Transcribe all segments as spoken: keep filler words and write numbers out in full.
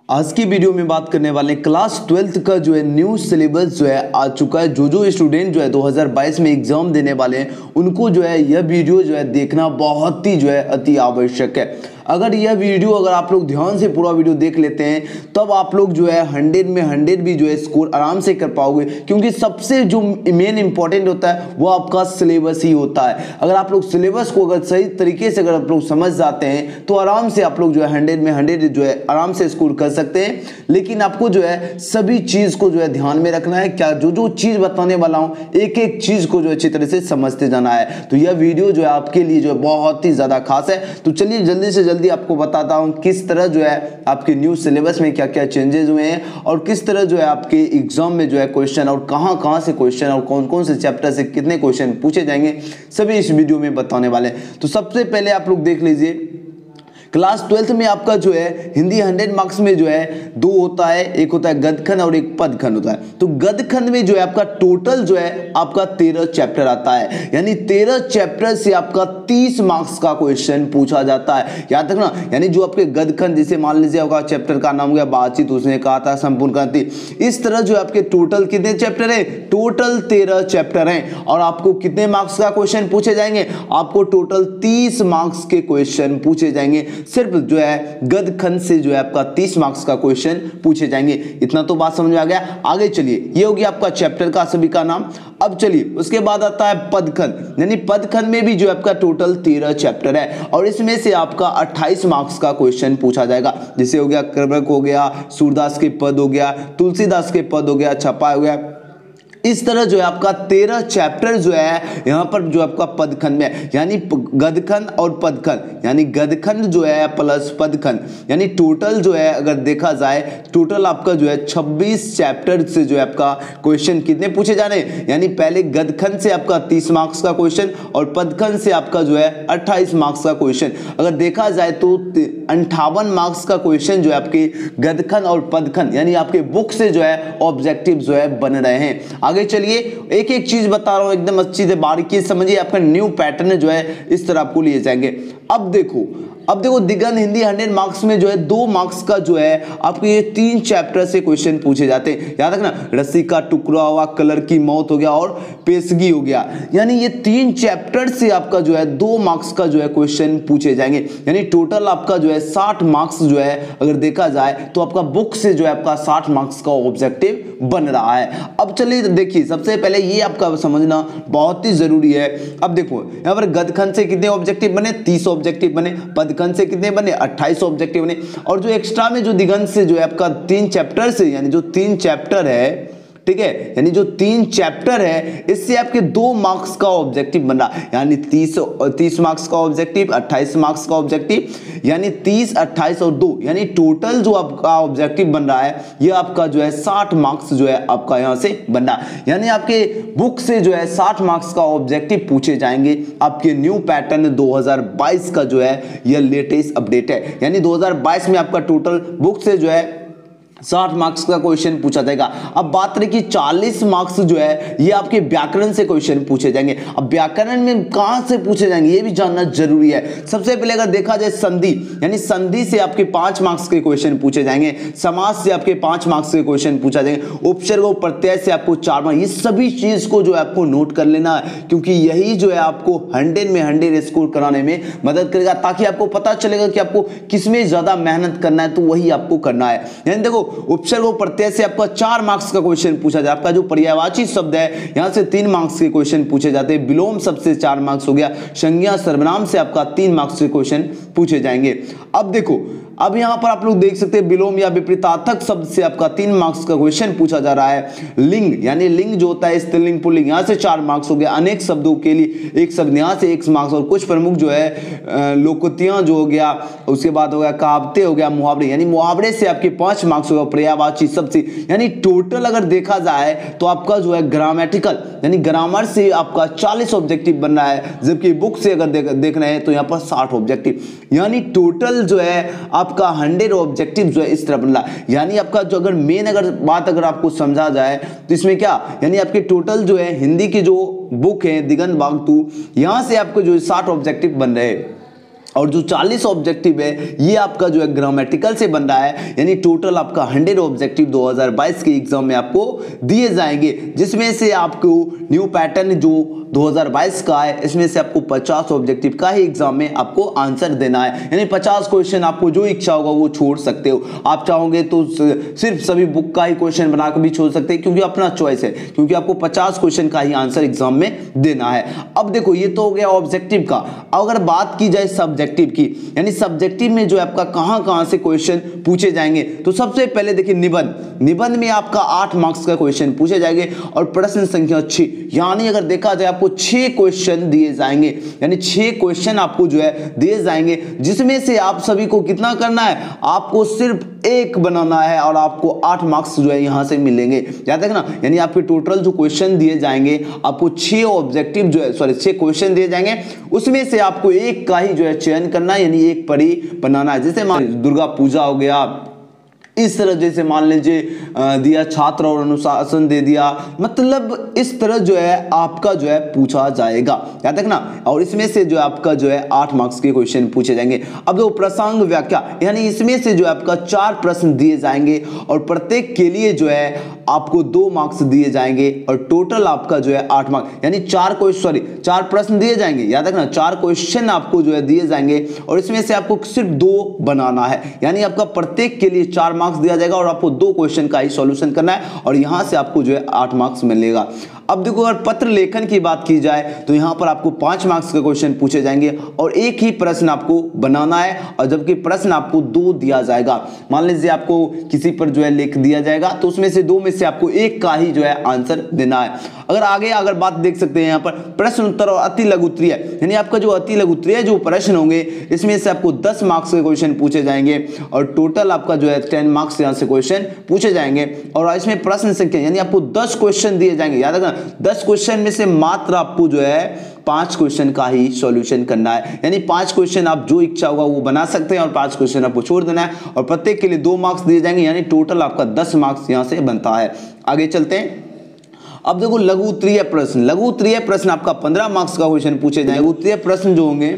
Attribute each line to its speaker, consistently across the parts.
Speaker 1: आज की वीडियो में बात करने वाले हैं क्लास ट्वेल्थ का जो है न्यू सिलेबस जो है आ चुका है। जो जो स्टूडेंट जो है दो हज़ार बाईस में एग्जाम देने वाले हैं उनको जो है यह वीडियो जो है देखना बहुत ही जो है अति आवश्यक है। अगर यह वीडियो अगर आप लोग ध्यान से पूरा वीडियो देख लेते हैं तब आप लोग जो है हंड्रेड में हंड्रेड भी जो है स्कोर आराम से कर पाओगे, क्योंकि सबसे जो मेन इंपॉर्टेंट होता है वो आपका सिलेबस ही होता है। अगर आप लोग सिलेबस को अगर सही तरीके से अगर आप लोग समझ जाते हैं तो आराम से आप लोग जो है हंड्रेड में हंड्रेड जो है आराम से स्कोर कर सकते हैं। लेकिन आपको जो है सभी चीज को जो है ध्यान में रखना है। क्या जो जो चीज बताने वाला हूं एक एक चीज को जो अच्छी तरह से समझते जाना है। तो यह वीडियो जो है आपके लिए जो है बहुत ही ज्यादा खास है। तो चलिए जल्दी से जल्दी आपको बताता हूं किस तरह जो है आपके न्यू सिलेबस में क्या क्या चेंजेस हुए हैं और किस तरह जो है आपके एग्जाम में जो है क्वेश्चन और कहां कहां से क्वेश्चन और कौन कौन से चैप्टर से कितने क्वेश्चन पूछे जाएंगे सभी इस वीडियो में बताने वाले हैं। तो सबसे पहले आप लोग देख लीजिए क्लास ट्वेल्थ में आपका जो है हिंदी हंड्रेड मार्क्स में जो है दो होता है, एक होता है गद्यखंड और एक पदखंड होता है। तो गद्यखंड में जो है आपका टोटल जो है आपका तेरह चैप्टर आता है, यानी तेरह चैप्टर से आपका तीस मार्क्स का क्वेश्चन पूछा जाता है। याद रखना, यानी जो आपके गद्यखंड जैसे मान लीजिए आपका चैप्टर का नाम हो गया बातचीत, उसने कहा था संपूर्ण क्रांति, इस तरह जो आपके टोटल कितने चैप्टर है, टोटल तेरह चैप्टर हैं और आपको कितने मार्क्स का क्वेश्चन पूछे जाएंगे, आपको टोटल तीस मार्क्स के क्वेश्चन पूछे जाएंगे। सिर्फ जो है गद्यखंड से जो है आपका तीस मार्क्स का क्वेश्चन पूछे जाएंगे। इतना तो बात समझ में आ गया। आगे चलिए, ये हो गया आपका चैप्टर का सभी का नाम। अब चलिए उसके बाद आता है पदखंड, यानी पदखंड में भी जो आपका टोटल तेरह चैप्टर है और इसमें से आपका अट्ठाईस मार्क्स का क्वेश्चन पूछा जाएगा। जैसे हो गया कर्मक हो गया, सूरदास के पद हो गया, तुलसीदास के पद हो गया, छपा हो गया। इस तरह जो है आपका तेरह चैप्टर जो है यहां पर जो आपका पदखंड में, यानी गद्यखंड और पदखंड, यानी गद्यखंड जो है प्लस पदखंड, यानी टोटल जो है अगर देखा जाए टोटल आपका जो है छब्बीस चैप्टर से जो है आपका क्वेश्चन कितने पूछे जाने, यानी पहले गद्यखंड से आपका तीस मार्क्स का क्वेश्चन और पदखंड से आपका जो है अट्ठाईस मार्क्स का क्वेश्चन। अगर देखा जाए तो अंठावन मार्क्स का क्वेश्चन जो है आपके गद्यखंड और पदखंड यानी आपके बुक से जो है ऑब्जेक्टिव जो है बन रहे हैं। आगे चलिए, एक एक चीज बता रहा हूं एकदम अच्छी से बारीकी समझिए। आपका न्यू पैटर्न जो है इस तरह आपको लिए जाएंगे। अब देखो अब देखो दिगंत हिंदी हंड्रेड मार्क्स में जो है दो मार्क्स का जो है आपके ये तीन चैप्टर से क्वेश्चन पूछे जाते हैं। याद रखना, रस्सी का टुकड़ा हुआ, कलर की मौत हो गया और पेशगी हो गया, यानी ये तीन चैप्टर से आपका जो है दो मार्क्स का जो है क्वेश्चन पूछे जाएंगे। यानी टोटल आपका जो है साठ मार्क्स जो है अगर देखा जाए तो आपका बुक से जो है आपका साठ मार्क्स का ऑब्जेक्टिव बन रहा है। अब चलिए देखिए, सबसे पहले ये आपका समझना बहुत ही जरूरी है। अब देखो यहाँ पर गद्यखंड से कितने ऑब्जेक्टिव बने, तीस ऑब्जेक्टिव बने, पदखंड से कितने बने, अट्ठाईस ऑब्जेक्टिव बने, और जो एक्स्ट्रा में जो दिगंत से जो है आपका तीन चैप्टर से, यानी जो तीन चैप्टर है, ठीक है, यानी जो तीन चैप्टर है इससे आपके दो मार्क्स का ऑब्जेक्टिव बन रहा, यानी तीस तीस मार्क्स का ऑब्जेक्टिव, अट्ठाईस मार्क्स का ऑब्जेक्टिव, यानी तीस अट्ठाईस और दो, यानी टोटल जो आपका ऑब्जेक्टिव बन रहा है ये आपका जो है साठ मार्क्स जो है आपका यहां से बन रहा है। यानी आपके बुक से जो है साठ मार्क्स का ऑब्जेक्टिव पूछे जाएंगे। आपके न्यू पैटर्न दो हज़ार बाईस का जो है यह लेटेस्ट अपडेट है, यानी दो हज़ार बाईस में आपका टोटल बुक से जो है साठ मार्क्स का क्वेश्चन पूछा जाएगा। अब बात रही कि चालीस मार्क्स जो है ये आपके व्याकरण से क्वेश्चन पूछे जाएंगे। अब व्याकरण में कहां से पूछे जाएंगे ये भी जानना जरूरी है। सबसे पहले अगर देखा जाए संधि, यानी संधि से आपके पांच मार्क्स के क्वेश्चन पूछे जाएंगे, समास से आपके पांच मार्क्स के क्वेश्चन पूछा जाएंगे, उपसर्ग और प्रत्यय से आपको चार मार्क्स। ये सभी चीज को जो है आपको नोट कर लेना है, क्योंकि यही जो है आपको हंड्रेड में हंड्रेड स्कोर कराने में मदद करेगा, ताकि आपको पता चलेगा कि आपको किसमें ज्यादा मेहनत करना है तो वही आपको करना है। यानी देखो उपसर्ग और प्रत्यय से आपका चार मार्क्स का क्वेश्चन पूछा जाए। आपका जो पर्यायवाची शब्द है यहां से तीन मार्क्स के क्वेश्चन पूछे जाते हैं। विलोम शब्द से चार मार्क्स हो गया। संज्ञा सर्वनाम से आपका तीन मार्क्स के क्वेश्चन पूछे जाएंगे। अब देखो, अब यहां पर आप लोग देख सकते हैं विलोम या विपरीतार्थक शब्द से आपका तीन मार्क्स का क्वेश्चन पूछा जा रहा है। लिंग, यानी लिंग जो होता है स्त्रीलिंग पुल्लिंग, यहां से चार मार्क्स हो गया। अनेक शब्दों के लिए एक शब्द यहां से एक मार्क्स, और कुछ प्रमुख जो है लोकोक्तियां जो हो गया, उसके बाद हो गया कहावतें हो गया, मुहावरे, यानी मुहावरे से आपके पांच मार्क्स होगा। पर्यायवाची शब्द से, यानी टोटल अगर देखा जाए तो आपका जो है ग्रामेटिकल यानी ग्रामर से आपका चालीस ऑब्जेक्टिव बन रहा है, जबकि बुक से अगर देख, देख रहे हैं तो यहाँ पर साठ ऑब्जेक्टिव, यानी टोटल जो है आपका हंड्रेड ऑब्जेक्टिव जो है इस तरह बन रहा है। यानी आपका जो अगर मेन अगर बात अगर आपको समझा जाए तो इसमें क्या, यानी आपके टोटल जो है हिंदी की जो बुक है दिगंत वाग्टू, यहां से आपको जो साठ ऑब्जेक्टिव बन रहे हैं। और जो चालीस ऑब्जेक्टिव है ये आपका जो है ग्रामेटिकल से बन रहा है, यानी टोटल आपका सौ ऑब्जेक्टिव दो हज़ार बाईस के एग्जाम में आपको दिए जाएंगे, जिसमें से आपको न्यू पैटर्न जो दो हज़ार बाईस का है इसमें से आपको पचास ऑब्जेक्टिव का ही एग्जाम में आपको आंसर देना है, यानी पचास क्वेश्चन आपको जो इच्छा होगा वो छोड़ सकते हो। आप चाहोगे तो सिर्फ सभी बुक का ही क्वेश्चन बनाकर भी छोड़ सकते हैं, क्योंकि अपना चॉइस है, क्योंकि आपको पचास क्वेश्चन का ही आंसर एग्जाम में देना है। अब देखो ये तो हो गया ऑब्जेक्टिव का। अगर बात की जाए सब्जेक्टिव की, यानी सब्जेक्टिव में जो आपका कहां कहां से क्वेश्चन पूछे जाएंगे, तो सबसे पहले देखिए निबंध। निबंध में आपका आठ मार्क्स का क्वेश्चन पूछे जाएंगे और प्रश्न संख्या छह, यानी अगर देखा जाए आपको छह क्वेश्चन दिए जाएंगे, यानी छह क्वेश्चन आपको जो है दिए जाएंगे, जिसमें से आप सभी को कितना करना है, आपको सिर्फ एक बनाना है और आपको आठ मार्क्स जो है यहां से मिलेंगे। याद रखना, यानी आपके टोटल जो क्वेश्चन दिए जाएंगे आपको छह ऑब्जेक्टिव जो है सॉरी छह क्वेश्चन दिए जाएंगे, उसमें से आपको एक का ही जो है चयन करना है, यानी एक पर ही बनाना है। जैसे मान दुर्गा पूजा हो गया, इस तरह जैसे मान लीजिए दिया छात्र और अनुशासन दे दिया, मतलब इस तरह जो है आपका जो है पूछा जाएगा, याद रखना। और इसमें से जो आपका जो है आठ मार्क्स के क्वेश्चन पूछे जाएंगे। अब दो प्रसंग व्याख्या, यानी इसमें से जो आपका चार प्रश्न दिए जाएंगे और प्रत्येक के लिए जो है आपको दो मार्क्स दिए जाएंगे और टोटल आपका जो है आठ मार्क्स, यानी चार क्वेश्चन सॉरी चार प्रश्न दिए जाएंगे, याद रखना चार क्वेश्चन आपको जो है दिए जाएंगे और इसमें से आपको सिर्फ दो बनाना है, यानी आपका प्रत्येक के लिए चार मार्क्स दिया जाएगा और आपको दो क्वेश्चन का ही सॉल्यूशन करना है और यहां से आपको जो है आठ मार्क्स मिलेगा। अब देखो अगर पत्र लेखन की बात की जाए तो यहां पर आपको पांच मार्क्स का क्वेश्चन पूछे जाएंगे और एक ही प्रश्न आपको बनाना है, और जबकि प्रश्न आपको दो दिया जाएगा। मान लीजिए आपको किसी पर जो है लिख दिया जाएगा तो उसमें से दो में से आपको एक का ही जो है आंसर देना है। अगर आगे अगर बात देख सकते हैं यहाँ पर प्रश्न उत्तर और अति लघु उत्तरीय, यानी आपका जो अति लघु उत्तरीय जो प्रश्न होंगे इसमें से आपको दस मार्क्स के क्वेश्चन पूछे जाएंगे और टोटल आपका जो है टेन मार्क्स यहाँ से क्वेश्चन पूछे जाएंगे। और इसमें प्रश्न संख्या, यानी आपको दस क्वेश्चन दिए जाएंगे, याद रखना दस क्वेश्चन में से मात्र आपको जो है पांच क्वेश्चन का ही सॉल्यूशन करना है, यानी पांच क्वेश्चन आप जो इच्छा होगा वो बना सकते हैं और पांच क्वेश्चन आपको छोड़ देना है और प्रत्येक के लिए दो मार्क्स दिए जाएंगे, यानी टोटल आपका दस मार्क्स यहां से बनता है। आगे चलते हैं। अब देखो लघु उत्तरीय प्रश्न, लघु उत्तरीय प्रश्न आपका पंद्रह मार्क्स का क्वेश्चन पूछे जाएंगे। लघु उत्तरीय प्रश्न जो होंगे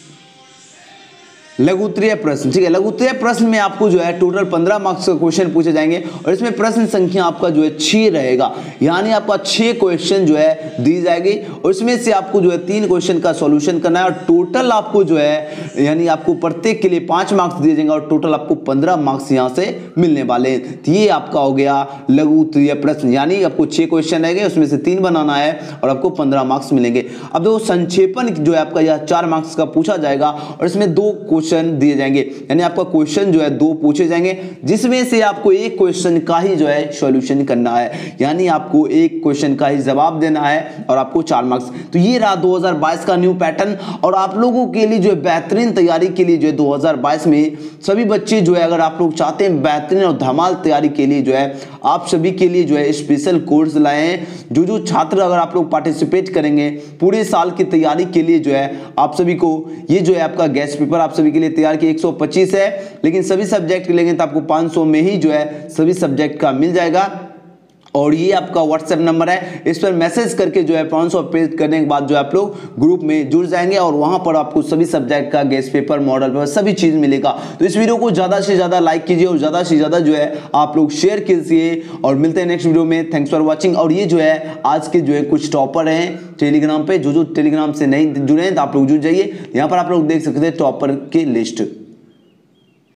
Speaker 1: लघु उत्तरीय प्रश्न, ठीक है, लघु उत्तरीय प्रश्न में आपको जो है टोटल पंद्रह मार्क्स का क्वेश्चन पूछे जाएंगे और इसमें प्रश्न संख्या आपका जो है छह रहेगा, यानी आपका छह क्वेश्चन जो है दी जाएगी और इसमें से आपको जो है तीन क्वेश्चन का सॉल्यूशन करना है और टोटल आपको जो है यानी आपको प्रत्येक के लिए पांच मार्क्स दिए जाएंगे और टोटल आपको पंद्रह मार्क्स यहां से मिलने वाले हैं। तो ये आपका हो गया लघु उत्तरीय प्रश्न, यानी आपको छह क्वेश्चन रहेंगे उसमें से तीन बनाना है और आपको पंद्रह मार्क्स मिलेंगे। अब देखो संक्षेपण जो है आपका यह चार मार्क्स का पूछा जाएगा और इसमें दो क्वेश्चन दिए जाएंगे, यानी आपका क्वेश्चन जो है दो पूछे जाएंगे जिसमें से आपको एक क्वेश्चन का ही जो है सॉल्यूशन करना है, यानी आपको एक क्वेश्चन का ही जवाब देना है और आपको चार मार्क्स। तो ये रहा दो हज़ार बाईस का न्यू पैटर्न और आप लोगों के लिए जो है बेहतरीन तैयारी के लिए जो है दो हज़ार बाईस में सभी बच्चे जो है अगर आप लोग चाहते हैं बेहतरीन और धमाल तैयारी के लिए जो है आप सभी के लिए जो है स्पेशल कोर्स लाए हैं। जो जो छात्र अगर आप लोग पार्टिसिपेट करेंगे पूरे साल की तैयारी के लिए जो है आप सभी को ये जो है आपका गेस्ट पेपर आप सभी के लिए तैयार किया एक सौ पच्चीस है, लेकिन सभी सब्जेक्ट के लेंगे तो आपको पाँच सौ में ही जो है सभी सब्जेक्ट का मिल जाएगा। और ये आपका व्हाट्सएप नंबर है, इस पर मैसेज करके जो है पाँच सौ पे करने के बाद जो आप लोग ग्रुप में जुड़ जाएंगे और वहां पर आपको सभी सब्जेक्ट का गेस्ट पेपर मॉडल पेपर सभी चीज मिलेगा। तो इस वीडियो को ज्यादा से ज्यादा लाइक कीजिए और ज्यादा से ज्यादा जो है आप लोग शेयर कीजिए और मिलते हैं नेक्स्ट वीडियो में। Thanks for watching. और ये जो है आज के जो है कुछ टॉपर हैं टेलीग्राम पे, जो जो टेलीग्राम से नहीं जुड़े हैं तो आप लोग जुड़ जाइए, यहाँ पर आप लोग देख सकते हैं टॉपर की लिस्ट।